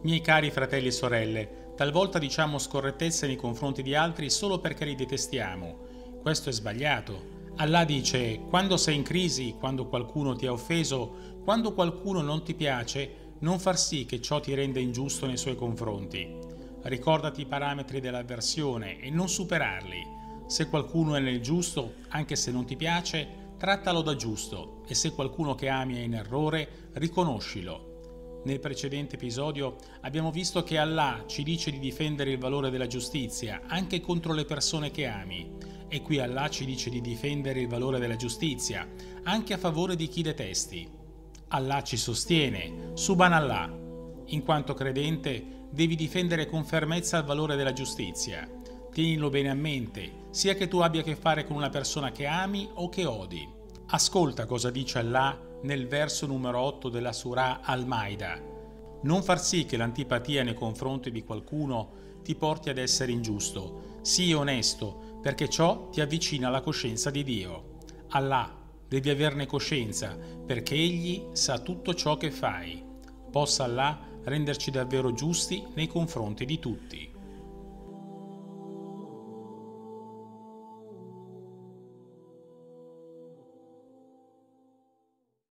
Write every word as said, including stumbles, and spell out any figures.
Miei cari fratelli e sorelle, talvolta diciamo scorrettezze nei confronti di altri solo perché li detestiamo. Questo è sbagliato. Allah dice: quando sei in crisi, quando qualcuno ti ha offeso, quando qualcuno non ti piace, non far sì che ciò ti renda ingiusto nei suoi confronti. Ricordati i parametri dell'avversione e non superarli. Se qualcuno è nel giusto, anche se non ti piace, trattalo da giusto, e se qualcuno che ami è in errore, riconoscilo. Nel precedente episodio abbiamo visto che Allah ci dice di difendere il valore della giustizia anche contro le persone che ami, e qui Allah ci dice di difendere il valore della giustizia anche a favore di chi detesti. Allah ci sostiene, Subhanallah. In quanto credente devi difendere con fermezza il valore della giustizia. Tienilo bene a mente, sia che tu abbia a che fare con una persona che ami o che odi. Ascolta cosa dice Allah nel verso numero otto della Surah Al-Maida. Non far sì che l'antipatia nei confronti di qualcuno ti porti ad essere ingiusto. Sii onesto, perché ciò ti avvicina alla coscienza di Dio. Allah, devi averne coscienza, perché Egli sa tutto ciò che fai. Possa Allah renderci davvero giusti nei confronti di tutti.